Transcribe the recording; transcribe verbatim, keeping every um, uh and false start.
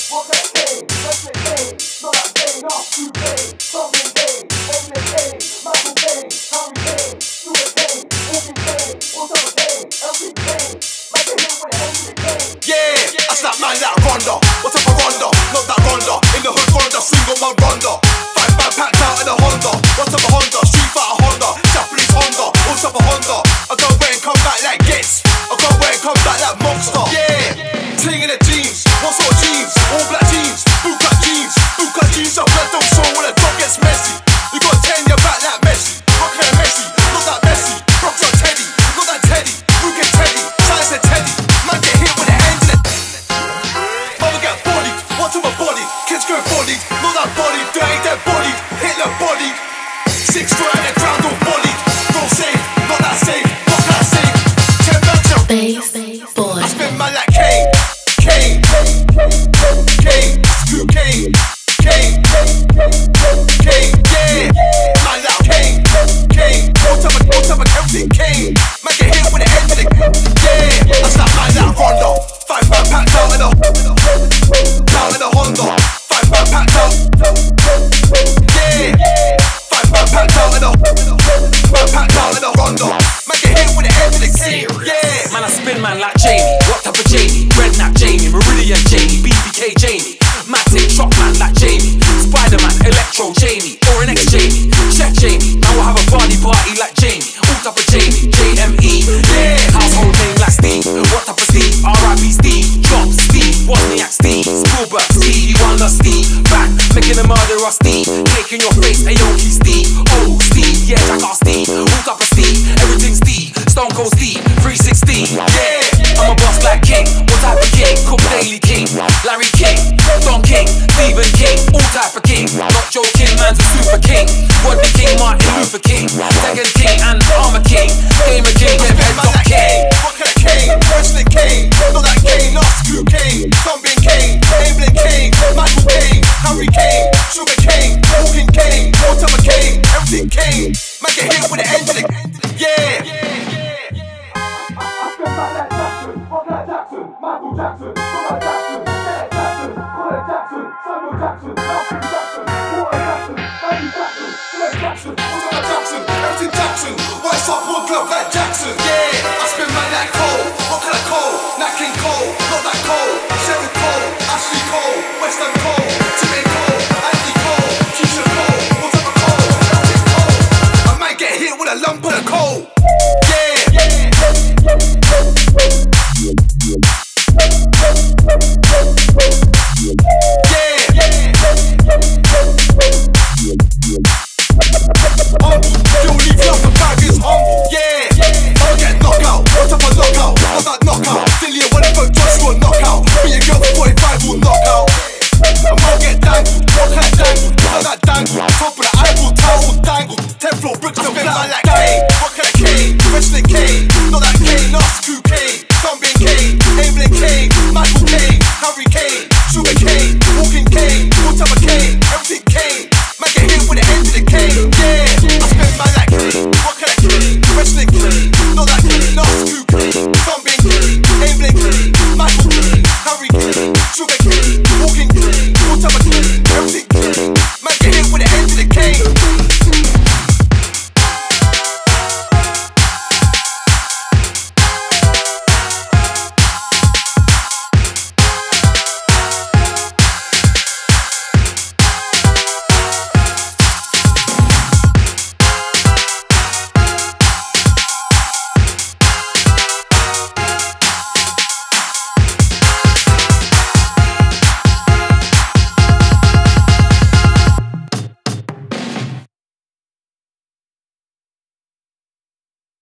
what can I say? Let's get paid, not that Kane, not Q K, Colin Kane, Eminem Kane, Michael Kane, Harry Kane, Stuart Kane, Morgan Kane, Osama Kane, Elton Kane, make a hit with an Anthony Kane. Yeah, I slap man like Ronda. What's up a Ronda? Not that Ronda. In the hood Ronda, single man Ronda. Five man packed out in a Honda. What's up a Honda? Street fighter Honda. Japanese Honda. What's up a Honda? I go away and come back like Gets. I go away and come back like Monster. Yeah, ting in the jeans. What sort of jeans? All black jeans. Bootcut jeans. Bootcut jeans. So blood don't show when the dog gets messy. You got ten your back like Messi. Rock kind of Messi. Not that Messi. Rock on Teddy. Not that Teddy. Look at Teddy. Size of Teddy. Man get hit with the end of the. Mother get bodied. What's on my body? Kids go bodied. Not that body. Dirty dead bodied. Hitler bodied. Six foot on the ground all bodied. Don't save. Not that safe. What can I say? Ten bags of Bass boy. I spin man like Kane. Kane. Kane. Scoop Kane. Kane. Kane. Yeah. Man like Kane. Kane. What type of, what type of Celtic Kane? Man get hit with the end of the. Yeah. I slap man like Ronda. Five man packed out in a. Down in a Honda. Five man packed out. Yeah. Five man packed out in a. Man packed out in a Honda. Man get hit with the end of the game. Yeah. Man, I spin man like Jamie. What type of Jamie? Redknapp Jamie, Meridian Jamie, B B K Jamie. Matic, shock man like Jamie. Spider-Man, Electro Jamie, or an ex-Jamie. Chef Jamie, now we'll have a party party like Jamie. All type of Jamie, J M E. Yeah, household name like Steve. What type of Steve? R I P Steve. Chop Steve, Wozniak Steve. Spielberg Steve, Wonder Steve. Back, making a murderer Steve. Cake in your face, Aoki Steve. Oh, Steve, yeah, Jack Steve. All type of Steve, everything Steve. Stone Cold Steve, three sixteen. Yeah, I'm a boss like King. What type of King? Cook Daily King. Larry King, Don King, Stephen King. All type of King. Not Joe King, man's a super king. Rodney King, Martin Luther King. Tegan King and Armor King. Gamer King, get head Man top like King. Kane. What kind of Kane? President Kane. Not that Kane. Not Scoop Kane. Thumbin Kane. Eminem Kane. Michael Kane. Harry Kane. Sugar Kane. Morgan Kane. All type of Kane. Everything Kane. Man get hit with the end of the. Yeah. I spin back like Jackson, rock like Jackson, Michael Jackson, Phil like Jackson, Janet Jackson, Colin Jackson, Samuel Jackson, Malcolm Jackson, Walter Jackson, Andy Jackson, Philip Jackson, Osama Jackson. Everything Jackson. White sock, one glove like Jackson. Yeah. I